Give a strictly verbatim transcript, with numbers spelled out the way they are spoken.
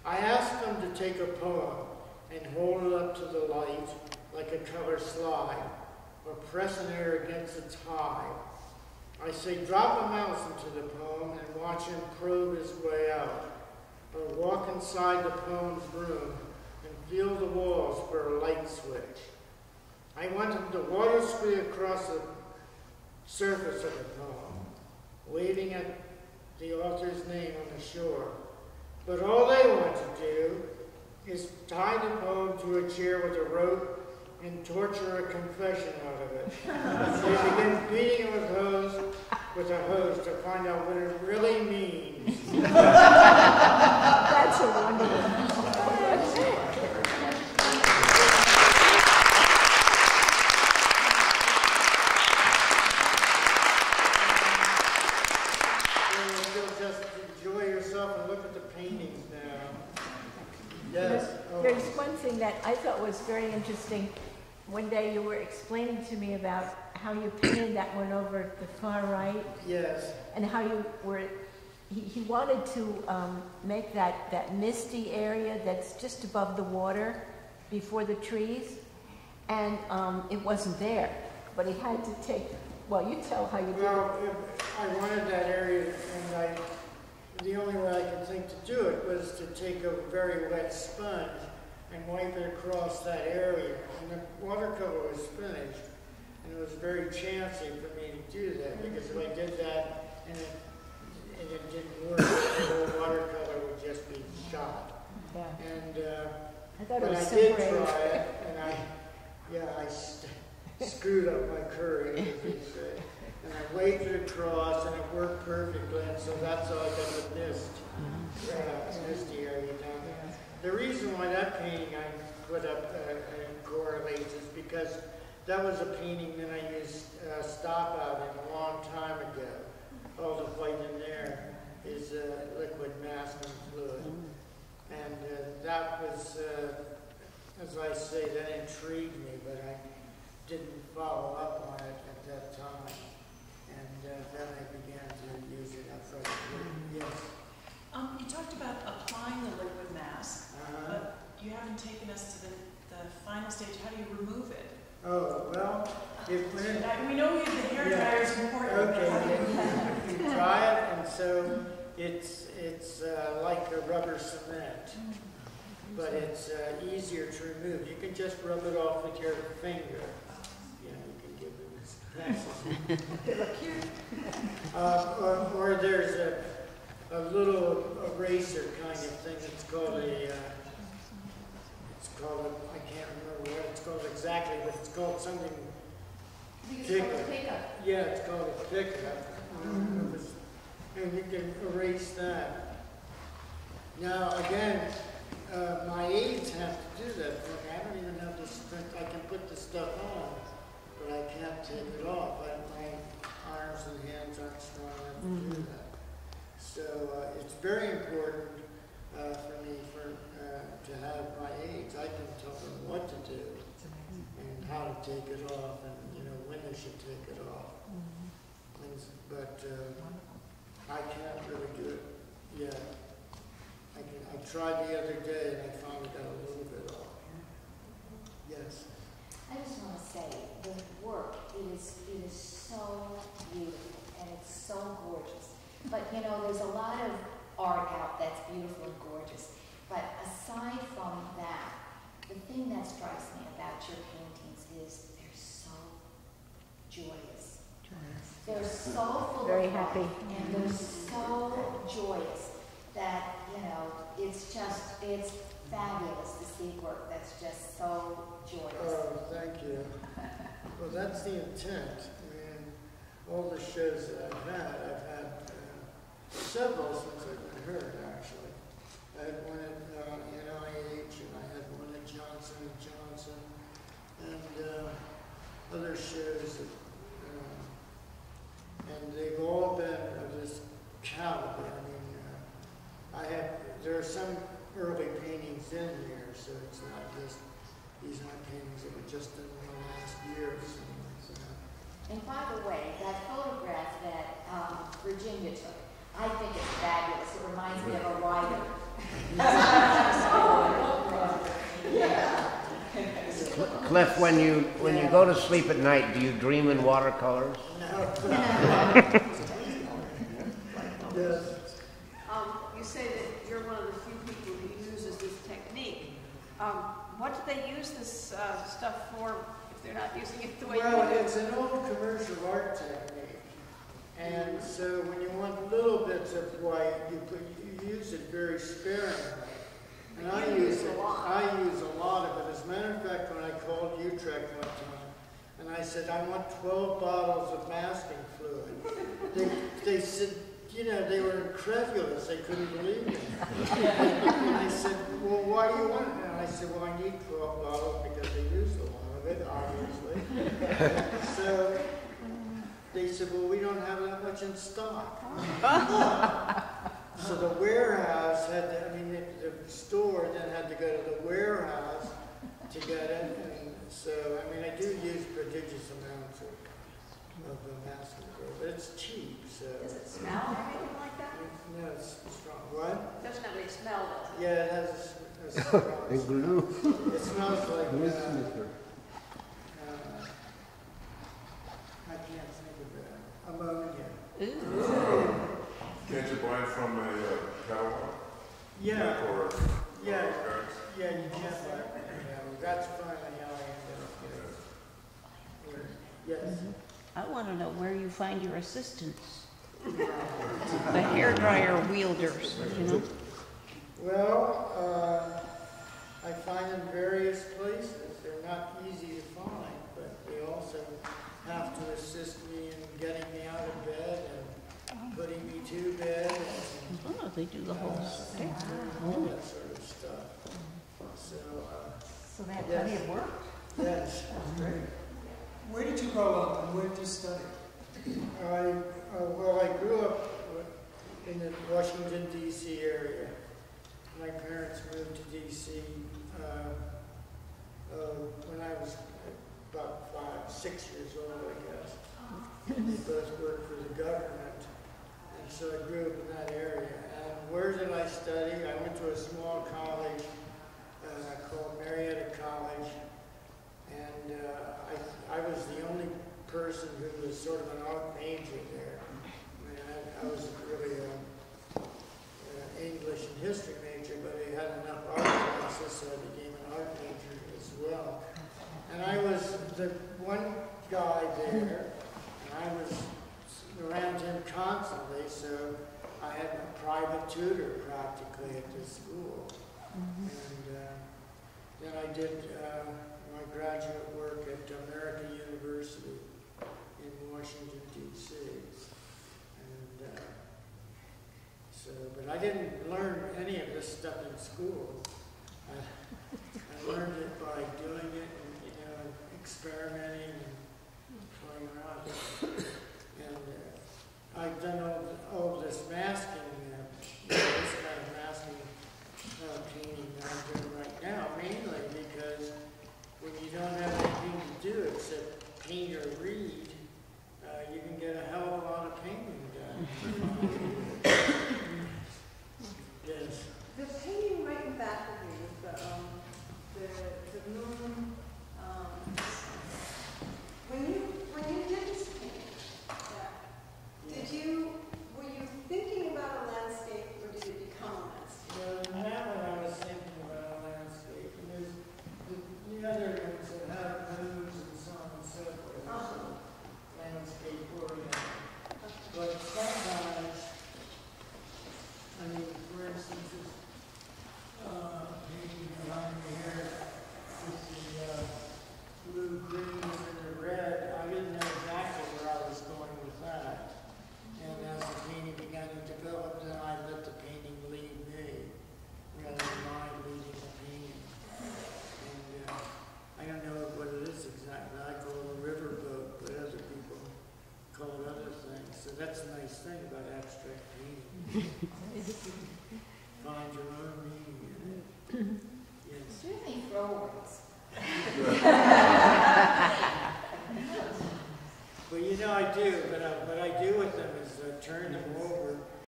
I asked them to take a poem and hold it up to the light like a color slide, or press an air against its high. I say, drop a mouse into the poem and watch him probe his way out, or walk inside the poem's room and feel the walls for a light switch. I want him to water ski across the surface of the poem, waving at the author's name on the shore. But all they want to do is tie the poem to a chair with a rope and torture a confession out of it. They begin beating it with hose, with a hose to find out what it really means. That's a wonderful. So just enjoy yourself and look at the paintings now. Yes. Oh. There's one thing that I thought was very interesting. One day you were explaining to me about how you painted that one over at the far right. Yes. And how you were, he, he wanted to um, make that, that misty area that's just above the water before the trees. And um, it wasn't there. But he had to take, well, you tell how you did well, it. Well, I wanted that area, and I, the only way I could think to do it was to take a very wet sponge and wipe it across that area. And the watercolor was finished, and it was very chancy for me to do that, because if I did that and it, and it didn't work, the whole watercolor would just be shot. Yeah. And uh, I thought it but was I so did brave. try it, and I, yeah, I st screwed up my curry, as they say. And I waved it across, and it worked perfectly, and so that's how I got the mist, uh, misty area down there. The reason why that painting I put up uh, and correlates is because that was a painting that I used uh, stop out in a long time ago. All the white in there is uh, liquid masking fluid. And uh, that was, uh, as I say, that intrigued me, but I didn't follow up on it at that time. And uh, then I began to use it outside the room. Yes? Um, you talked about applying the liquid mask, Uh-huh. but you haven't taken us to the, the final stage. How do you remove it? Oh, well, if when it, Uh, we know you, the hair Yeah. dryer is important. okay, How do you- you, you dry it, and so it's, it's uh, like a rubber cement, but it's uh, easier to remove. You can just rub it off with your finger. You know, you can give it this They look cute. uh, or, or there's a, a little eraser kind of thing. It's called a, uh, it's called a, I can't remember what it's called exactly, but it's called something. I think it's called a pickup. Yeah, it's called a pickup. Um, and you can erase that. Now, again, uh, my aides have to do that for me. I don't even have the strength. I can put the stuff on, but I can't take it off. I, my arms and hands aren't strong enough to Mm-hmm. do that. So uh, it's very important uh, for me for uh, to have my aides. I can tell them what to do and how to take it off, and you know when they should take it off. And, but uh, I can't really do it yet. I can. I tried the other day, and I finally got a little bit off. Yes. I just want to say, the work, it is, it is so beautiful, and it's so gorgeous. But, you know, there's a lot of art out that's beautiful and gorgeous. But aside from that, the thing that strikes me about your paintings is they're so joyous. They're so full Very of happy. life, and they're so joyous that, you know, it's just, it's fabulous to see work that's just so joyous. Oh, thank you. Well, that's the intent. I mean, all the shows that I've had, I've had uh, several since I've been heard, actually. I had one at uh, N I H, and I had one at Johnson and Johnson, and uh, other shows. That, uh, and they've all been of this caliber. I mean, uh, I have, there are some early paintings in there, so it's not just, these aren't paintings that were just done in the last year or something. So. And by the way, that photograph that um, Virginia took, I think it's fabulous. It reminds me of a writer. Cliff, when you, when you go to sleep at night, do you dream in watercolors? Yes. Um, you say that you're one of the few people who uses this technique. Um, what do they use this uh, stuff for if they're not using it the way Well, you do? it's an old commercial art technique. And so when you want little bits of white, you put, you use it very sparingly. And I You use use a it, lot. I use a lot of it. As a matter of fact, when I called Utrecht one time, and I said, I want twelve bottles of masking fluid, they, they said, you know, they were incredulous. They couldn't believe it. And they said, well, why do you want it? And I said, well, I need twelve bottles because they use a lot of it, obviously. So they said, well, we don't have that much in stock. So the warehouse had to, I mean, the, the store then had to go to the warehouse to get it. And so, I mean, I do use prodigious amounts of, of the masking fluid, but it's cheap, so. Does it smell or anything like that? No, it's strong. What? It doesn't have any smell, does it? Yeah, it has a, a strong And glue. It smells like, uh, uh, I can't think of it, ammonia. Can't you buy it from a uh, catalog? Yeah, Or, yeah, or guys? yeah, you can't buy it. Yeah, that's finally how I ended up getting it. Yes. I want to know where you find your assistants, the hairdryer wielders, you know? Well, uh, I find them various places. They're not easy to find, but they also have to assist me in getting me out of bed and putting me to bed and Oh, they do the whole uh, thing. all that sort of stuff. So, uh, So they have plenty Yes. of work. yes. Where did you grow up and where did you study? I, uh, well, I grew up in the Washington, D C area. My parents moved to D C uh, uh, when I was about five, six years old, I guess. They both worked for the government. And so I grew up in that area. And where did I study? I went to a small college uh, called Marietta College. And uh, I, I was the only person who was sort of an art major there. I mean, I, I was really an English and history major, but I had enough art classes, so I became an art major as well. And I was the one guy there, and I was around him constantly, so I had a private tutor practically at the school. Mm-hmm. And uh, then I did uh, my graduate work at American University in Washington, D C And uh, so, but I didn't learn any of this stuff in school. I, I learned it by doing it and, you know, experimenting and playing around. And uh, I've done all, all this masking, uh, you know, this kind of masking uh, painting that I'm doing right now, mainly because when you don't have anything to do except paint or read, uh, you can get a hell of a lot of painting done. Yes. The painting right in back of you, the, um, the, the moon, um, when you, when you did this painting, uh, did you, were you thinking about a landscape or did it become a landscape? Well, in that one I was thinking about a landscape, and there's the, the other ones that have moons and so on and so forth, so landscape oriented. But sometimes, I mean, for instance, this uh, painting behind me here, with the uh, blue, green, and the red, I didn't know exactly where I was going with that. And as the painting began to develop, then I let the painting lead me, rather than mine leading the painting. And uh, I don't know what it is exactly. I call it a riverboat, but other people call it other things. So that's a nice thing about abstract painting. Find your own meaning in it. Yes. Do you have any throwaways? Well, you know I do, but uh, what I do with them is uh, turn them over